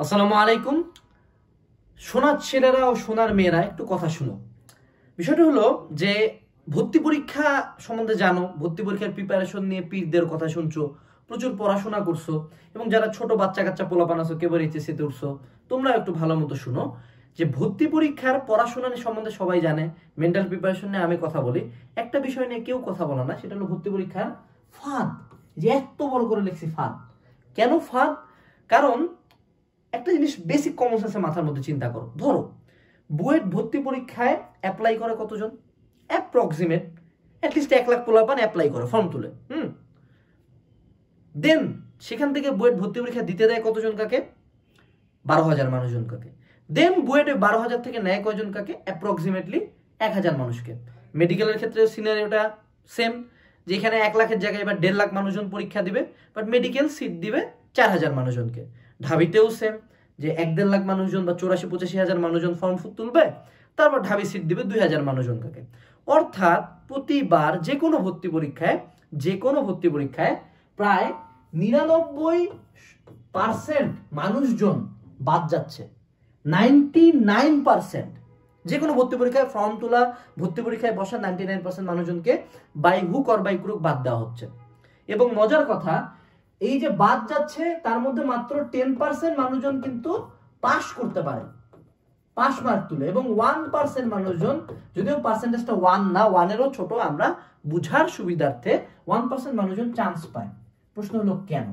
আসসালামু আলাইকুম। সোনার ছেলেরা ও সোনার মেয়েরা একটু কথা শুনো। বিষয়টা হলো যে ভর্তি পরীক্ষা সম্বন্ধে জানো, ভর্তি পরীক্ষার প্রিপারেশন নিয়ে পীরদের কথা শুনছো, প্রচুর পড়াশোনা করছো, এবং যারা ছোট বাচ্চা কাচ্চা পোলাপান আছো কেবল এইচএসসিতে উঠছো, তোমরা একটু ভালো মতো শুনো যে ভর্তি পরীক্ষার পড়াশোনা সম্বন্ধে সবাই জানে, মেন্টাল প্রিপারেশন নিয়ে আমি কথা বলি। একটা বিষয় নিয়ে কেউ কথা বলে না, সেটা হলো ভর্তি পরীক্ষার ফাঁদ। যে এত বড় করে লিখছি ফাঁদ। কেন ফাঁদ? কারণ একটা জিনিস বেসিক কমন সেন্সে মাথার মধ্যে চিন্তা করো। ধরো বুয়েট ভর্তি পরীক্ষায় অ্যাপ্লাই করে কতজন? অ্যাপ্রক্সিমেট অ্যাটলিস্ট 1 লাখ পোলাপান অ্যাপ্লাই করে ফর্ম তুলে। দেন সেখান থেকে বুয়েট ভর্তি পরীক্ষা দিতে দেয় কতজন কাকে? 12,000 মানুষজন কাকে। দেন বুয়েটে 12,000 থেকে নেয় কয়জন কাকে? অ্যাপ্রক্সিমেটলি 1,000 মানুষকে। মেডিকেলের ক্ষেত্রে সিনারিওটা সেম, যেখানে 1 লাখের জায়গায় এবার 1.5 লাখ মানুষজন পরীক্ষা দিবে, বাট মেডিকেল সিট দিবে 4,000 মানুষজনকে। ঢাবিতেও সেম, যে 1-1.5 লাখ মানুষজন বা 84-85,000 মানুষজন ফর্ম তুলবে, তারপর ঢাবি সিট দিবে 2,000 মানুষজনকে। অর্থাৎ প্রতিবার যে কোনো ভর্তি পরীক্ষায় প্রায় 99% মানুষজন বাদ যাচ্ছে। 99% যে কোনো ভর্তি পরীক্ষায় ফর্ম তোলা, ভর্তি পরীক্ষায় বসা 99% মানুষজনকে by hook or by crook বাদ দেওয়া হচ্ছে। এবং মজার কথা, এই যে বাদ যাচ্ছে তার মধ্যে মাত্র 10% মানুষজন কিন্তু পাস করতে পারে, পাস মার্ক তুলে, এবং 1% মানুষজন, যদিও পার্সেন্টেজটা 1 না, 1-এরও ছোট, আমরা বুঝার সুবিধার্থে 1% মানুষজন চান্স পায়। প্রশ্ন হলো কেন?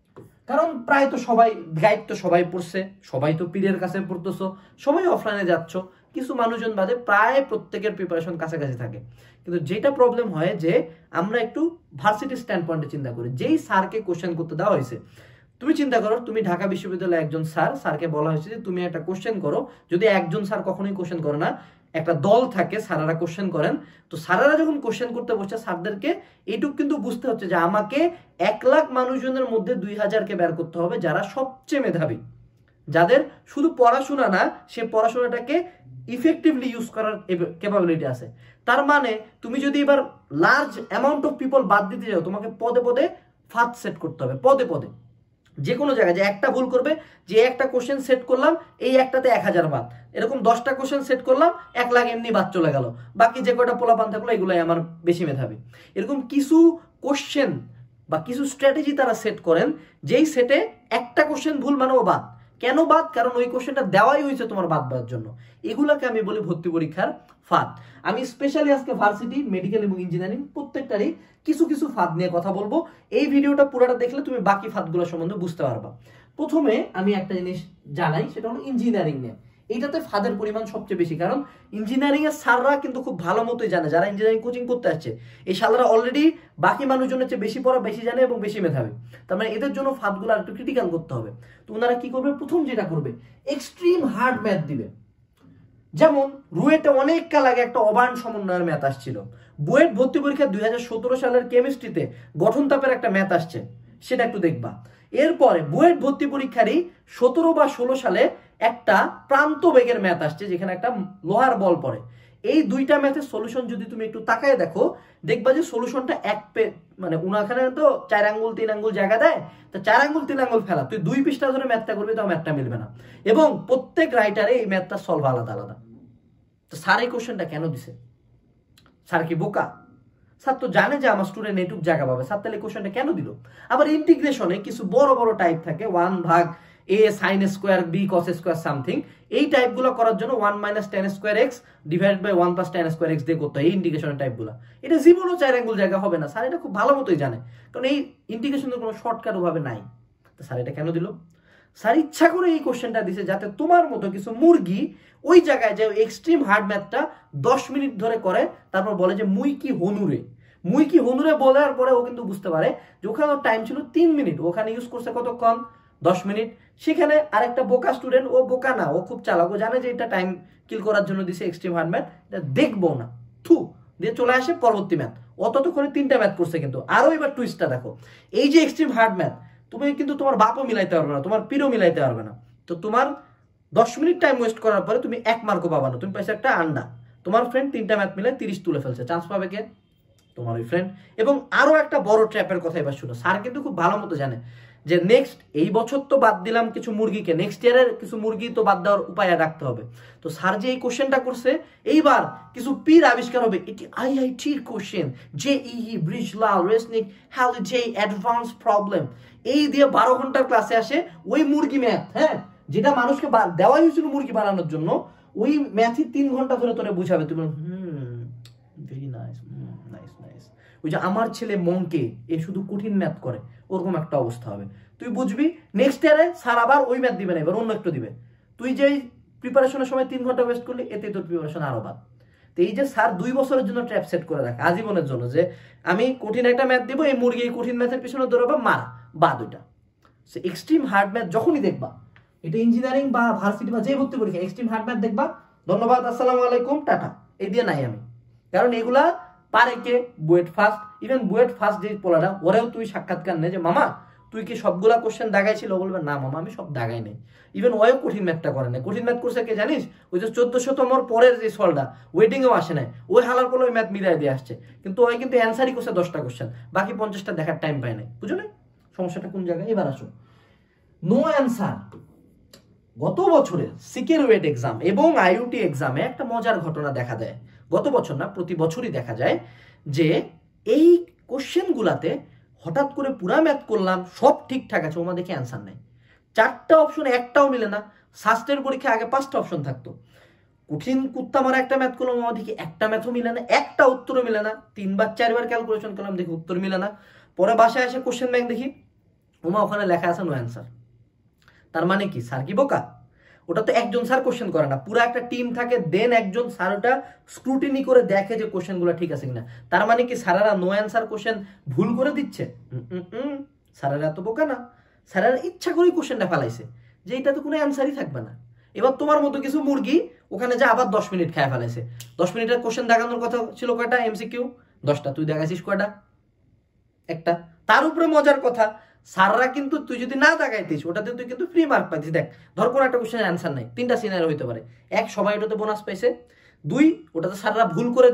কারণ প্রায় তো সবাই গাইড, তো সবাই পড়ছে, সবাই তো পীরের কাছে পড়তেছো, সবাই অফলাইনে যাচ্ছ, কিছু মানুষজন বাদে প্রায় প্রত্যেকের প্রিপারেশন কাছাকাছি থাকে। কিন্তু যেটা প্রবলেম হয় যে আমরা একটু ভার্সিটি স্ট্যান্ড পয়েন্টে চিন্তা করি। যেই স্যারকে কোশ্চেন করতে দেওয়া হয়েছে, তুমি চিন্তা করো তুমি ঢাকা বিশ্ববিদ্যালয়ে একজন স্যারকে বলা হয়েছে যে তুমি একটা কোশ্চেন করো। যদি একজন স্যার কখনোই কোশ্চেন করে না, একটা দল থাকে, স্যারেরা কোশ্চেন করেন। তো স্যারেরা যখন কোশ্চেন করতে বসছে, স্যারদেরকে এইটুকু কিন্তু বুঝতে হচ্ছে যে আমাকে 1 লাখ মানুষজনের মধ্যে 2,000কে বের করতে হবে যারা সবচেয়ে মেধাবী, যাদের শুধু পড়াশোনা না, সে পড়াশোনাটাকে ইফেক্টিভলি ইউজ করার ক্যাপাবিলিটি আছে। তার মানে তুমি যদি এবার লার্জ অ্যামাউন্ট অফ পিপল বাদ দিতে যাও, তোমাকে পদে পদে ফাঁদ সেট করতে হবে, পদে পদে। যে কোনো জায়গায় যে একটা ভুল করবে, যে একটা কোশ্চেন সেট করলাম এই একটাতে 1,000 বাদ, এরকম 10টা কোশ্চেন সেট করলাম 1 লাখ এমনি বাদ চলে গেল, বাকি যে কয়টা পোলাপান থাকলো এগুলাই আমার বেশি মেধাবী। এরকম কিছু কোশ্চেন বা কিছু স্ট্র্যাটেজি তারা সেট করেন, যেই সেটে একটা কোশ্চেন ভুল মানেও বাদ। কেন বাদ? কারণ ওই কোশ্চেনটা দেওয়াই হয়েছে তোমার বাদ দেওয়ার জন্য। এগুলাকে আমি বলি ভর্তি পরীক্ষার ফাঁদ। আমি স্পেশালি আজকে ভার্সিটি, মেডিকেল এবং ইঞ্জিনিয়ারিং প্রত্যেকটারই কিছু কিছু ফাঁদ নিয়ে কথা বলবো। এই ভিডিওটা পুরোটা দেখলে তুমি বাকি ফাঁদগুলো সম্বন্ধে বুঝতে পারবা। প্রথমে আমি একটা জিনিস জানাই, সেটা হলো ইঞ্জিনিয়ারিং নিয়ে। এইটাতে ফাঁদের পরিমাণ সবচেয়ে বেশি, কারণ ইঞ্জিনিয়ারিং এর স্যাররা কিন্তু খুব ভালো মতোই জানে, যারা ইঞ্জিনিয়ারিং কোচিং করতে আসছে এই স্যাররা অলরেডি বাকি মানুষজনের চেয়ে বেশি পড়া, বেশি জানে এবং বেশি মেধাবী। তার মানে এদের জন্য ফাঁদগুলো একটু ক্রিটিক্যাল করতে হবে। তো ওনারা কি করবে? প্রথম যেটা করবে, এক্সট্রিম হার্ড ম্যাথ দিবে। যেমন রুয়েটে অনেক কাল আগে একটা অবায়ন সমন্বয়ের ম্যাথ আসছিল। বুয়েট ভর্তি পরীক্ষা 2017 সালের কেমিস্ট্রিতে গঠন তাপের একটা ম্যাথ আসছে, সেটা একটু দেখবা। এরপরে বুয়েট ভর্তি পরীক্ষারই 17 বা 16 সালে একটা প্রান্ত বেগের ম্যাথ আসছে, যেখানে একটা লোহার বল পড়ে। এই দুইটা ম্যাথের সলিউশন যদি তুমি একটু তাকায় দেখো, দেখবা যে সলিউশনটা মানে উনাখানে তো 4 আঙ্গুল 3 আঙ্গুল জায়গা দেয়, তো 4 আঙ্গুল 3 আঙ্গুল ফেলা, তুই 2 পৃষ্ঠা ধরে ম্যাথটা করবি, তাও ম্যাথটা মিলবে না। এবং প্রত্যেক রাইটারে এই ম্যাথটা সলভ আলাদা আলাদা। তো স্যার এই কোশ্চেনটা কেন দিছে? স্যার কি বোকা? স্যার তো জানে যে আমার স্টুডেন্ট এইটুক জায়গা পাবে, স্যার তাহলে কোশ্চেনটা কেন দিল? আবার ইন্টিগ্রেশনে কিছু বড় বড় টাইপ থাকে, 1/a sin square b cos square something, এই টাইপগুলো করার জন্য 1 - tan square x divided by 1 + tan square x দিয়ে করতে হয় এই ইন্টিগ্রেশনের টাইপগুলো। এটা জীবনও 4 আঙ্গুল জায়গা হবে না, স্যার এটা খুব ভালো মতোই জানে, কারণ এই ইন্টিগ্রেশনের কোনো শর্টকাট ওভাবে নাই। তো স্যার এটা কেন দিল? স্যার ইচ্ছা করে এই কোশ্চেনটা দিছে যাতে তোমার মতো কিছু মুরগি ওই জায়গায় যে এক্সট্রিম হার্ড ম্যাথটা 10 মিনিট ধরে করে, তারপর বলে যে মুই কি হনুরে বলার পরে ও কিন্তু বুঝতে পারে যে ওখানে টাইম ছিল 3 মিনিট, ওখানে ইউজ করছে কতক্ষণ? 10 মিনিট। সেখানে আরেকটা বোকা স্টুডেন্ট, ও বোকা না, ও খুব চালাক, ও জানে যে এটা টাইম কিল করার জন্য দিছে এক্সট্রিম হার্ড ম্যাথ, এটা দেখবো না, থু দিয়ে চলে আসে পরবর্তী ম্যাথ। ততক্ষণে 3টা ম্যাথ করছে। কিন্তু আরো এবার টুইস্টটা দেখো, এই যে এক্সট্রিম হার্ড ম্যাথ তুমি কিন্তু তোমার বাপও মিলাইতে পারবে না, তোমার পীরও মিলাইতে পারবে না। তো তোমার 10 মিনিট টাইম ওয়েস্ট করার পরে তুমি 1 মার্কও পাবা না, তুমি পাইছো একটা আন্ডা। তোমার ফ্রেন্ড 3টা ম্যাথ মিলে 30 তুলে ফেলছে, চান্স পাবে কে? তোমার ওই ফ্রেন্ড। এবং আরো একটা বড় ট্র্যাপের কথা এবার শুনো, স্যার কিন্তু খুব ভালো মতো জানে যে নেক্সট এই বছর তো বাদ দিলাম কিছু মুরগিকে, নেক্সট ইয়ারের কিছু মুরগি তো বাদ দেওয়ার উপায় রাখতে হবে। তো স্যার যে এই কোশ্চেনটা করছে, এইবার কিছু পীর আবিষ্কার হবে, এটি আইআইটির question, JEE, Brijlal, Resnick, Halliday advance problem, এই দিয়ে 12 ঘন্টার ক্লাসে আসে ওই মুরগি ম্যাথ, হ্যাঁ, যেটা মানুষকে দেওয়াই হয়েছিল মুরগি বানানোর জন্য, ওই ম্যাথই 3 ঘন্টা ধরে তোরে বুঝাবে। তুমি ভেরি নাইস, নাইস নাইস। ওই যে আমার ছেলে মঙ্কে এ শুধু কঠিন ম্যাথ করে, ওরকম একটা অবস্থা হবে। তুই বুঝবি নেক্সট ইয়ারে স্যার আবার ওই ম্যাথ দিবে না, এবার অন্য একটু দিবে। তুই যে প্রিপারেশনের সময় 3 ঘন্টা ওয়েস্ট করলি, এতে তোর প্রিপারেশন আরো বাদ। তো এই যে স্যার 2 বছরের জন্য ট্র্যাপ সেট করে রাখে আজীবনের জন্য, যে আমি কঠিন একটা ম্যাথ দিব, এই মুরগি এই কঠিন ম্যাথের পিছনে দৌড়াবে, মারা বাদ। ওইটা সে এক্সট্রিম হার্ড ম্যাথ যখনই দেখবা, এটা ইঞ্জিনিয়ারিং বা ভার্সিটি বা যে ভর্তি পরীক্ষা এক্সট্রিম হার্ড ম্যাথ দেখবা, ধন্যবাদ, আসসালামু আলাইকুম, টাটা, এই দিয়ে নাই আমি। কারণ এগুলা পারে কে? BUET first. Even BUET first যে পোলাটা, ওরেও তুই সাক্ষাৎকার নে যে মামা তুই কি সবগুলা কোশ্চেন দাগাইছিল? বলবে না মামা আমি সব দাগাই নাই। ইভেন ওয়েও কঠিন ম্যাথটা করে নাই। কঠিন ম্যাথ করছে কে জানিস? ওই যে 1400তম পরের যে সলটা ওয়েটিংও আসে নাই, ওই হালার পরে ওই ম্যাথ মিলাই দিয়ে আসছে, কিন্তু ওই কিন্তু অ্যান্সারই করছে 10টা কোশ্চেন, বাকি 50টা দেখার টাইম পায় নাই। বুঝো না সমস্যাটা কোন জায়গায়? এবার আসো নো অ্যান্সার। গত বছরের সিকের ওয়েট এক্সাম এবং আইইউটি এক্সামে একটা মজার ঘটনা দেখা যায়, গত বছর না প্রতি বছরই দেখা যায়, যে এই কোশ্চেন গুলাতে হঠাৎ করে পুরা ম্যাথ করলাম, সব ঠিকঠাক আছে, ওমা দেখে অ্যান্সার নাই। 4টা অপশন একটাও মিলে না। শাস্ত্রের পরীক্ষায় আগে 5টা অপশন থাকতো, কঠিন কুত্তা মারা একটা ম্যাথ করলাম, ওমা দেখি একটা ম্যাথও মিলে না, একটা উত্তরও মিলে না। 3বার 4বার ক্যালকুলেশন করলাম, দেখি উত্তর মিলে না। পরে বাসায় এসে কোশ্চেন ব্যাংক দেখি, ওমা ওখানে লেখা আছে নো অ্যান্সার। তার মানে কি স্যার কি বোকা? ওটা তো একজন স্যার কোশ্চেন করে না, পুরো একটা টিম থাকে, দেন একজন স্যার ওটা স্ক্রুটিনি করে দেখে যে কোশ্চেনগুলো ঠিক আছে কিনা। তার মানে কি স্যারেরা নো অ্যান্সার কোশ্চেন ভুল করে দিচ্ছে? স্যারেরা এত বোকা না, স্যারেরা ইচ্ছা করেই কোশ্চেনটা ফেলাইছে যে এটা তো কোনো অ্যান্সারই থাকবে না। এবার তোমার মতো কিছু মুরগি ওখানে যা আবার 10 মিনিট খায় ফেলাইছে। 10 মিনিটের কোশ্চেন দেখানোর কথা ছিল কয়টা? এমসিকিউ 10টা, তুই দেখাইছিস কয়টা? একটা। তার উপরে মজার কথা, স্যাররা কিন্তু তুই যদি না দেখাইতিস ওটাতে তুই কিন্তু ফ্রি মার্ক পাইতিস। দেখ ধর কোনো একটা কোশ্চেনের অ্যান্সার নাই, 3টা সিনারিও হইতে পারে। 1, সবাই ওটাতে বোনাস পাইছে। 2, ওটাতে স্যাররা ভুল করে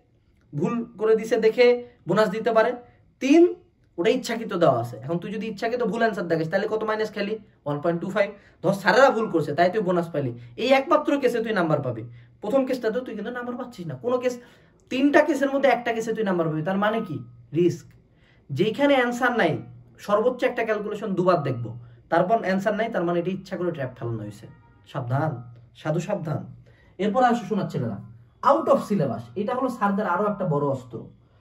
দিছে দেখে বোনাস দিতে পারে। 3, ওটা ইচ্ছাকৃত দেওয়া আছে। এখন তুই যদি ইচ্ছাকৃত ভুল অ্যান্সার দেখিস তাহলে কত মাইনাস খেলি? 1.25। ধর স্যারেরা ভুল করছে তাই তুই বোনাস পাইলি, এই একমাত্র কেসে তুই নাম্বার পাবি। প্রথম কেসটাতে তুই কিন্তু নাম্বার পাচ্ছিস না। কোনো কেস 3টা কেসের মধ্যে একটা কেসে তুই নাম্বার পাবি। তার মানে কি? রিস্ক। যেখানে অ্যান্সার নাই সর্বোচ্চ একটা ক্যালকুলেশন 2বার দেখবো, তারপর অ্যান্সার নাই, তার মানে এটা ইচ্ছা করে ট্র্যাপ ফেলানো হয়েছে। সাবধান, সাধু সাবধান। এরপর আসো শোনাচ্ছিল না আউট অফ সিলেবাস। এটা হলো স্যারদের আরো একটা বড় অস্ত্র।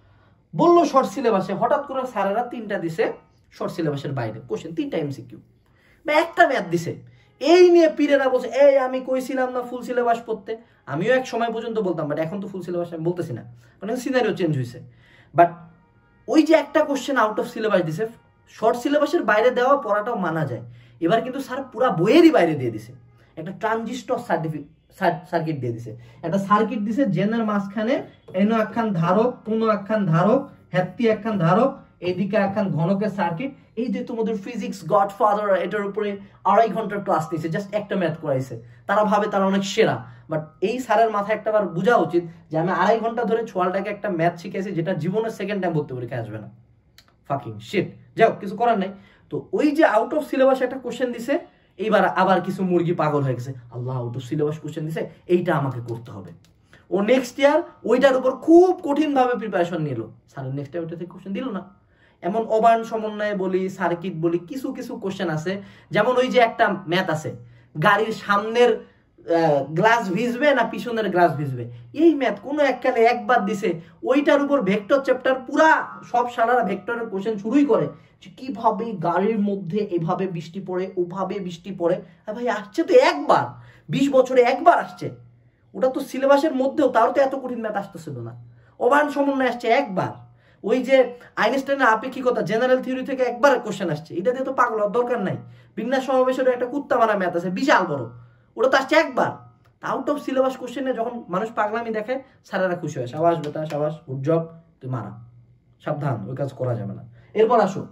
বললো শর্ট সিলেবাসে, হঠাৎ করে স্যারেরা 3টা দিছে শর্ট সিলেবাসের বাইরে কোশ্চেন, 3টা এমসিকিউ বা একটা ম্যাথ দিছে। এই নিয়ে পীরেরা বলছে এই আমি কইছিলাম না ফুল সিলেবাস পড়তে। আমিও এক সময় পর্যন্ত বলতাম, বাট এখন তো ফুল সিলেবাস আমি বলতেছি না, মানে সিনারিও চেঞ্জ হয়েছে। বাট ওই যে একটা কোশ্চেন আউট অফ সিলেবাস দিছে, শর্ট সিলেবাসের বাইরে দেওয়া পড়াটাও মানা যায়। এবার কিন্তু স্যার পুরা বইয়েরই বাইরে দিয়ে দিছে, একটা ট্রানজিস্টর সার্কিট দিয়ে দিছে। একটা সার্কিট দিছে জেনের মাঝখানে এনো একখান ধারক, কোনো একখান ধারক, হ্যাপি একখান ধারক, এদিকে একখান ঘনকের সার্কিট। এই যে তোমাদের ফিজিক্স গডফাদার এটার উপরে 2.5 ঘন্টার ক্লাস নিয়েছে, জাস্ট একটা ম্যাথ করাইছে। তারা ভাবে তারা অনেক সেরা, বাট এই স্যারের মাথায় একটা বার বোঝা উচিত যে আমি 2.5 ঘন্টা ধরে ছোয়ালটাকে একটা ম্যাথ শিখেছি যেটা জীবনের সেকেন্ড টাইম ভর্তি পরীক্ষায় আসবে না। Fucking shit. যাও, কিছু করার নাই। তো ওই যে আউট অফ সিলেবাস একটা কোশ্চেন দিছে, এইবার আবার কিছু মুরগি পাগল হয়ে গেছে, আল্লাহ আউট অফ সিলেবাস কোশ্চেন দিছে, এইটা আমাকে করতে হবে। ও নেক্সট ইয়ার ওইটার উপর খুব কঠিন ভাবে প্রিপারেশন নিল। স্যারের নেক্সট ইয়ার ওইটা থেকে কোশ্চেন দিল না। এমন অবায়ন সমন্বয় বলি, সার্কিট বলি, কিছু কিছু কোশ্চেন আছে। যেমন ওই যে একটা ম্যাথ আছে, গাড়ির সামনের গ্লাস ভিজবে না পিছনের গ্লাস ভিজবে, এই ম্যাথ কোনো এককালে একবার দিছে। ওইটার উপর ভেক্টর চ্যাপ্টার পুরা সব সারারা ভেক্টরের কোশ্চেন শুরুই করে যে কিভাবে গাড়ির মধ্যে এভাবে বৃষ্টি পড়ে, ওভাবে বৃষ্টি পড়ে। আর ভাই আসছে তো একবার, 20 বছরে একবার আসছে। ওটা তো সিলেবাসের মধ্যেও, তারও তো এত কঠিন ম্যাথ আসতেছিল না। অবায়ন সমন্বয় আসছে একবার। ওই যে আইনস্টাইনের আপেক্ষিকতা জেনারেল থিওরি থেকে একবার কোশ্চেন আসছে। এটা দিয়ে তো পাগল হওয়ার দরকার নাই। বিন্যাস সমাবেশের একটা কুত্তা মারা ম্যাথ আছে বিশাল বড়, ওটা তো আসছে একবার। আউট অফ সিলেবাস কোশ্চেনে যখন মানুষ পাগলামি দেখে, স্যারেরা খুশি হয়, সাবাস বেটা সাবাস, গুড জব, তুই মারা। সাবধান, ওই কাজ করা যাবে না। এরপর আসো,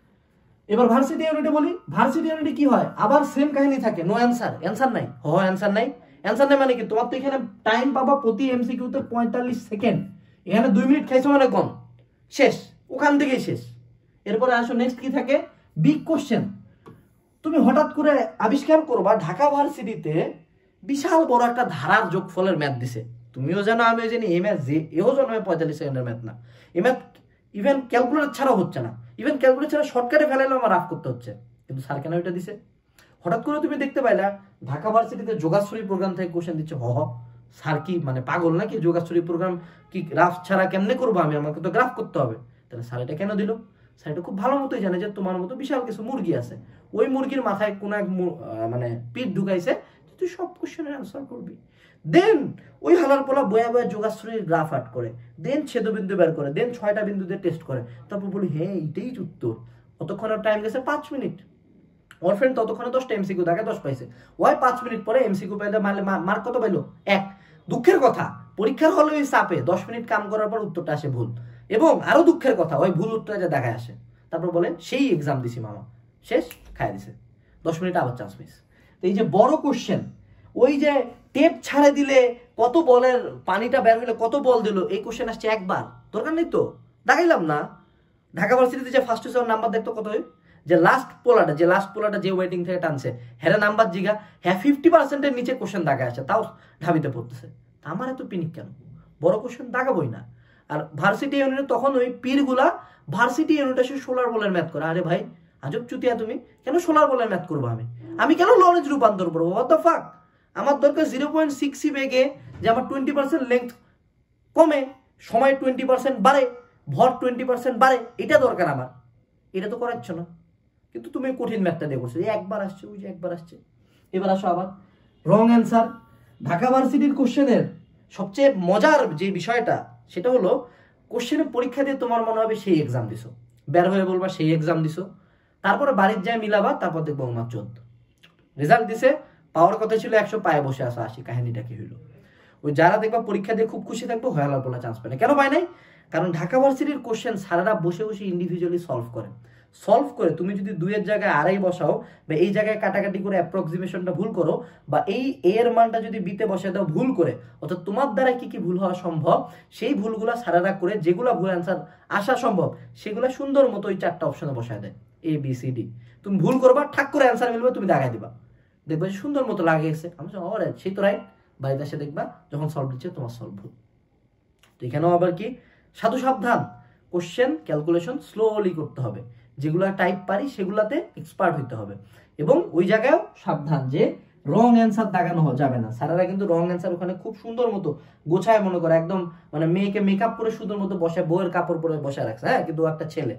এবার ভার্সিটি ইউনিটে বলি। ভার্সিটি ইউনিটে কি হয়? আবার সেম কাহিনী থাকে, নো অ্যান্সার। অ্যান্সার নাই, অ্যান্সার নাই। অ্যান্সার নাই মানে কি? তোমার তো এখানে টাইম পাবা প্রতি এমসিকিউতে 45 সেকেন্ড। এখানে 2 মিনিট খাইছো মানে কম, শেষ, ওখান থেকেই শেষ। এরপরে আসো নেক্সট কি থাকে? Big question. তুমি হঠাৎ করে আবিষ্কার করবা ঢাকা ভার্সিটিতে বিশাল বড় একটা ধারার যোগফলের ম্যাথ দিছে, তুমিও জানো আমিও জানি এই ম্যাথ যে এও জন্মে 45 সেকেন্ডের ম্যাথ না, এই ম্যাথ ইভেন ক্যালকুলেটর ছাড়াও হচ্ছে না, ইভেন ক্যালকুলেটর ছাড়া শর্টকাটে ফেলাইলেও আমার রাফ করতে হচ্ছে, কিন্তু স্যার কেন এটা দিছে? হঠাৎ করে তুমি দেখতে পাইলা ঢাকা ভার্সিটিতে যোগাশ্রী প্রোগ্রাম থেকে কোশ্চেন দিচ্ছে, স্যার কি মানে পাগল নাকি, যোগাশ্রী প্রোগ্রাম কি রাফ ছাড়া কেমনে করবো আমি, আমাকে তো গ্রাফ করতে হবে। তাহলে স্যার এটা কেন দিল? স্যার এটা খুব ভালো মতোই জানে যে তোমার মতো বিশাল কিছু মুরগি আছে, ওই মুরগির মাথায় কোন এক মানে পিঠ ঢুকাইছে, তুই সব কোশ্চেনের অ্যান্সার করবি। দেন ওই হালার পোলা বয়া বয়া যোগাশ্রীর গ্রাফ আট করে, দেন ছেদবিন্দু বের করে, দেন 6টা বিন্দু দিয়ে টেস্ট করে, তারপর বলি হ্যাঁ এইটাই উত্তর। অতক্ষণের টাইম গেছে 5 মিনিট, ওর ফ্রেন্ড ততক্ষণে 10টা এমসিকিউ দেখে 10 পাইছে, ওই 5 মিনিট পরে এমসিকিউ পাইলে মার্ক কত পাইলো? 1। দুঃখের কথা পরীক্ষার হলে ওই চাপে 10 মিনিট কাম করার পর উত্তরটা আসে ভুল, এবং আরো দুঃখের কথা ওই ভুল উত্তরটা যে দেখায় আসে, তারপর বলে সেই এক্সাম দিছি মামা, শেষ খায় দিছে, 10 মিনিট আবার চান্স মিস। তো এই যে বড় কোশ্চেন, ওই যে টেপ ছাড়ে দিলে কত বলের পানিটা বের হইলে কত বল দিল, এই কোশ্চেন আসছে একবার, দরকার নেই তো, দেখাইলাম না। ঢাকা ভার্সিটিতে যে ফার্স্ট সেশন নাম্বার দেখতো কত, যে লাস্ট পোলাটা যে ওয়েটিং থেকে টানছে হ্যাঁ নাম্বার জিগা, হ্যাঁ 50%-এর নিচে কোশ্চেন দাগা আছে, তাও ঢাবিতে পড়তেছে। আমার এত পিনিক কেন? বড় কোশ্চেন দাগাবই না। আর ভার্সিটি ইউনিটে তখন ওই পীরগুলা ভার্সিটি ইউনিটে এসে সোলার বলের ম্যাথ করে, আরে ভাই আজব চুতিয়া তুমি, কেন সোলার বলের ম্যাথ করবো আমি কেন লরেন্স রূপান্তর করবো? What the fuck? আমার দরকার 0.6 বেগে যে আমার 20% লেন্থ কমে, সময় 20% বাড়ে, ভর 20% বাড়ে, এটা দরকার আমার, এটা তো করাচ্ছ না। কিন্তু তুমি কঠিন ম্যাথটা দিয়ে করছো, একবার আসছে, ওই যে একবার আসছে। এবার আসো আবার রং অ্যান্সার। ঢাকা ভার্সিটির কোশ্চেনের সবচেয়ে মজার যে বিষয়টা সেটা হলো কোশ্চেনের পরীক্ষা দিয়ে তোমার মনে হবে সেই এক্সাম দিছো, বের হয়ে বলবা সেই এক্সাম দিছো, তারপরে বাড়ির যায় মিলাবা, তারপর দেখবো আমার 14 রেজাল্ট দিছে, পাওয়ার কথা ছিল 100, পায়ে বসে আসা 80, কাহিনীটা কি হইলো? ওই যারা দেখবা পরীক্ষা দিয়ে খুব খুশি থাকবো, হয়ালার পোলা চান্স পায় না। কেন পায় নাই? কারণ ঢাকা ভার্সিটির কোশ্চেন সারারা বসে বসে ইন্ডিভিজুয়ালি সলভ করে তুমি যদি 2-এর জায়গায় আড়াই বসাও, বা এই জায়গায় কাটাকাটি করে অ্যাপ্রক্সিমেশনটা ভুল করো, বা এই এর মানটা যদি বিতে বসায় দাও ভুল করে, অর্থাৎ তোমার দ্বারা কি কি ভুল হওয়া সম্ভব সেই ভুলগুলা সারারা করে, যেগুলা ভুল অ্যান্সার আসা সম্ভব সেগুলা সুন্দর মতো ওই 4টা অপশনে বসায় দেয়, A B C D। তুমি ভুল করবা, ঠাক করে অ্যান্সার মিলবে, তুমি দাগাই দিবা, দেখবা সুন্দর মতো লাগিয়েছে, আমি সেই তো রাইট, বাড়িতে এসে দেখবা যখন সলভ দিচ্ছে তোমার সলভ ভুল। তো এখানেও আবার কি, সাধু সাবধান, কোশ্চেন ক্যালকুলেশন স্লোলি করতে হবে, যেগুলো টাইপ পারি সেগুলাতে এক্সপার্ট হইতে হবে, এবং ওই জায়গায় সাবধান যে রং অ্যান্সার দাগানো যাবে না। স্যারেরা কিন্তু রং অ্যান্সার ওখানে খুব সুন্দর মতো গোছায়, মনে করে একদম মানে মেয়েকে মেকআপ করে সুন্দর মতো বসে, বউয়ের কাপড় পরে বসে রাখছে, হ্যাঁ, কিন্তু একটা ছেলে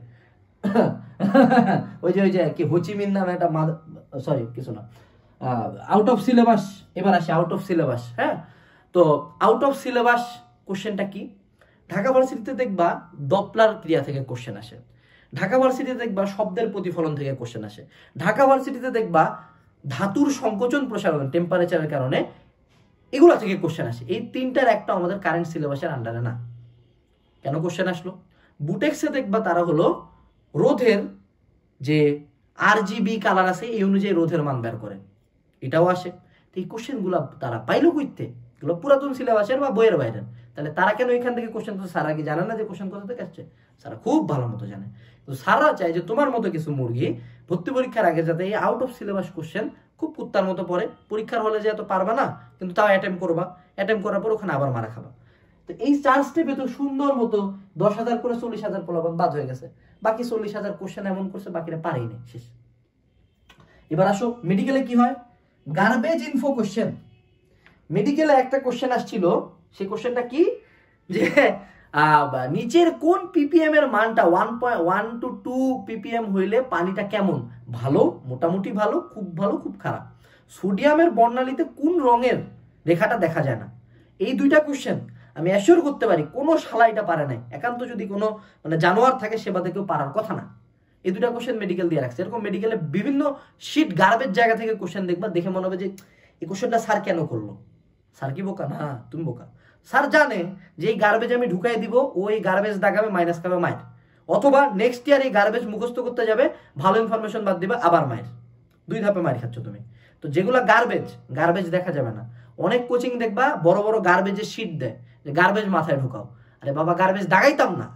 ওই যে কি হোচিমিন নামে একটা, সরি কিছু না, আউট অফ সিলেবাস। এবার আসে আউট অফ সিলেবাস। হ্যাঁ, তো আউট অফ সিলেবাস কোশ্চেনটা কি? ঢাকা ভার্সিটিতে দেখবা ডপলার ক্রিয়া থেকে কোশ্চেন আসে, ঢাকা ভার্সিটিতে দেখবা শব্দের প্রতিফলন থেকে কোশ্চেন আসে, ঢাকা ভার্সিটিতে দেখবা ধাতুর সংকোচন প্রসারণ টেম্পারেচারের কারণে, এগুলো থেকে কোশ্চেন আসে। এই 3টার একটা আমাদের কারেন্ট সিলেবাসের আন্ডারে না। কেন কোশ্চেন আসলো? বুটেক্সে দেখবা তারা হলো রোধের যে RGB কালার আছে এই অনুযায়ী রোধের মান বের করে, এটাও আসে। তো এই কোশ্চেনগুলো তারা পাইলো কইতে, এগুলো পুরাতন সিলেবাসের বা বইয়ের বাইরে। তাহলে তারা কেন এখান থেকে কোশ্চেন করছে? সারা কি জানে না যে কোশ্চেন কোথা থেকে আসছে? সারা খুব ভালো মতো জানে। তো সারা চায় যে তোমার মতো কিছু মুরগি ভর্তি পরীক্ষার আগে যাতে এই আউট অফ সিলেবাস কোশ্চেন খুব কুত্তার মতো পড়ে, পরীক্ষার হলে যে এত পারবা না, কিন্তু তাও অ্যাটেম্প করবা, অ্যাটেম্প করার পর ওখানে আবার মারা খাবা। তো এই 4 স্টেপে তো সুন্দর মতো 10,000 করে 40,000 পোলাপান বাদ হয়ে গেছে, বাকি 40,000 কোশ্চেন এমন করছে বাকিরা পারেই না, শেষ। এবার আসো মেডিকেলে কি হয়, গার্বেজ ইনফো কোশ্চেন। মেডিকেলে একটা কোশ্চেন আসছিল, সেই কোশ্চেনটা কি, যে নিচের কোন পিপিএম এর মানটা 1.1 to 2 পিপিএম হইলে পানিটা কেমন? ভালো, মোটামুটি ভালো, খুব খারাপ। সোডিয়ামের বর্ণালীতে কোন রঙের রেখাটা দেখা যায় না? এই 2টা কোশ্চেন আমি অ্যাসিওর করতে পারি কোনো শালা এটা পারে নাই, একান্ত যদি কোনো মানে জানোয়ার থাকে সেবা থেকেও পারার কথা না। এই 2টা কোশ্চেন মেডিকেল দিয়ে রাখছে। এরকম মেডিকেলে বিভিন্ন শিট গার্বেজ জায়গা থেকে কোশ্চেন দেখবা, দেখে মনে হবে যে এই কোশ্চেনটা স্যার কেন করলো? স্যার কি বোকা? না, তুমি বোকা। স্যার জানে যে এই গার্বেজ আমি ঢুকাই দিব, ও এই গার্বেজ দাগাবে, মাইনাস খাবে মাইর, অথবা নেক্সট ইয়ার এই গার্বেজ মুখস্থ করতে যাবে, ভালো ইনফরমেশন বাদ দিবে, আবার মাইর, 2 ধাপে মাইর খাচ্ছ তুমি। তো যেগুলো গার্বেজ দেখা যাবে না। অনেক কোচিং দেখবা বড় বড় গার্বেজের শিট দেয় যে গার্বেজ মাথায় ঢুকাও, আরে বাবা গার্বেজ দাগাইতাম না,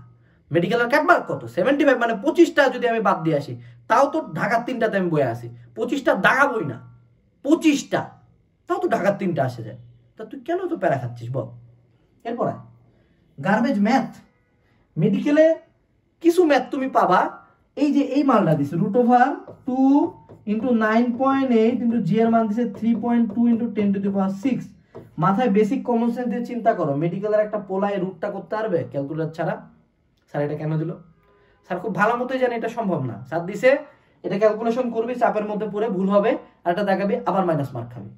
মেডিকেলের কাটমার্ক কত? 75, মানে 25টা যদি আমি বাদ দিয়ে আসি, তাও তো ঢাকার 3টাতে আমি বয়ে আসি। 25টা দাগাবই না, 25টা, তাও তো ঢাকার 3টা আসে যায়। তা তুই কেন তো প্যারা খাচ্ছিস বল? এরপরে গার্বেজ ম্যাথ। মেডিকেলে কিছু ম্যাথ তুমি পাবা, এই যে এই মালটা দিছে √2 × 9.8 × জি এর মান দিছে 3.2 × 10⁶। মাথায় বেসিক কমন সেন্স দিয়ে চিন্তা করো, মেডিকেলের একটা পোলায় রুটটা করতে পারবে ক্যালকুলেটর ছাড়া? স্যার এটা কেন দিল? স্যার খুব ভালো মতোই জানে এটা সম্ভব না। স্যার দিছে এটা ক্যালকুলেশন করবি, চাপের মধ্যে পড়ে ভুল হবে, আর এটা দেখাবি, আবার মাইনাস মার্ক খাবি।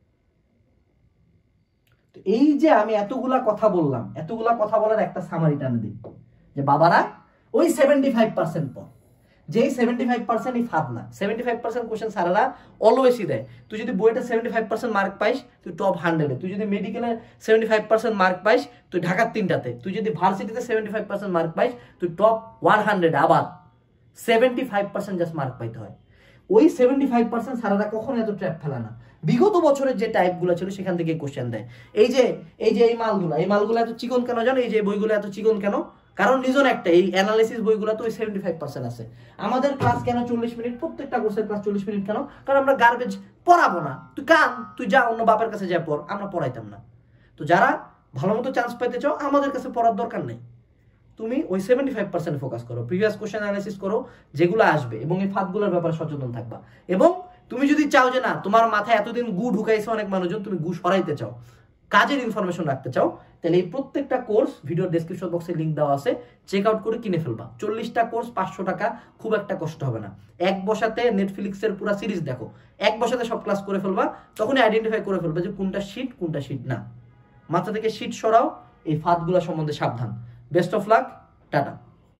তো এই যে আমি এতগুলা কথা বললাম, এতগুলা কথা বলার একটা সামারি টানে দিই যে বাবারা ওই 75% পর, যেই 75% ফাঁদ না। 75% কোশ্চেন স্যারেরা অলওয়েজই দেয়। তুই যদি বইটা 75% মার্ক পাইস, তুই টপ 100-এ। তুই যদি মেডিকেলে 75% মার্ক পাইস, তুই ঢাকার 3টাতে। তুই যদি ভার্সিটিতে 75% মার্ক পাইস, তুই টপ 100-এ। আবার 75% জাস্ট মার্ক পাইতে হয়। ওই 75% স্যারেরা কখনো এত ট্র্যাপ ফেলে না। বিগত বছরের যে টাইপগুলো ছিল সেখান থেকে কোশ্চেন দেয়। এই যে এই মালগুলো এত চিকন কেন জানো? এই যে বইগুলো এত চিকন কেন? কারণ রিজন একটা, এই অ্যানালাইসিস বইগুলো তো ওই 75% আছে। আমাদের ক্লাস কেন 40 মিনিট? প্রত্যেকটা কোর্সের ক্লাস 40 মিনিট কেন? কারণ আমরা গার্বেজ পড়াবো না। তুই যা অন্য বাপের কাছে যা পড়, আমরা পড়াইতাম না। তো যারা ভালো মতো চান্স পাইতে চাও, আমাদের কাছে পড়ার দরকার নেই। তুমি ওই 75% ফোকাস করো, প্রিভিয়াস কোশ্চেন অ্যানালাইসিস করো যেগুলো আসবে, এবং এই ফাঁদগুলোর ব্যাপারে সচেতন থাকবা। এবং তুমি যদি চাও যে না, তোমার মাথায় এতদিন গু ঢুকাইছে অনেক মানুষজন, তুমি গু সরাইতে চাও, কাজের ইনফরমেশন রাখতে চাও, তাহলে এই প্রত্যেকটা কোর্স ভিডিও ডেসক্রিপশন বক্সে লিংক দেওয়া আছে, চেক আউট করে কিনে ফেলবা। 40টা কোর্স 500 টাকা, খুব একটা কষ্ট হবে না। এক বসাতে নেটফ্লিক্সের পুরো সিরিজ দেখো, এক বসাতে সব ক্লাস করে ফেলবা। তখনই আইডেন্টিফাই করে ফেলবা যে কোনটা শিট কোনটা শিট না। মাথা থেকে শিট সরাও, এই ফাঁদগুলো সম্বন্ধে সাবধান। Best of luck, tata.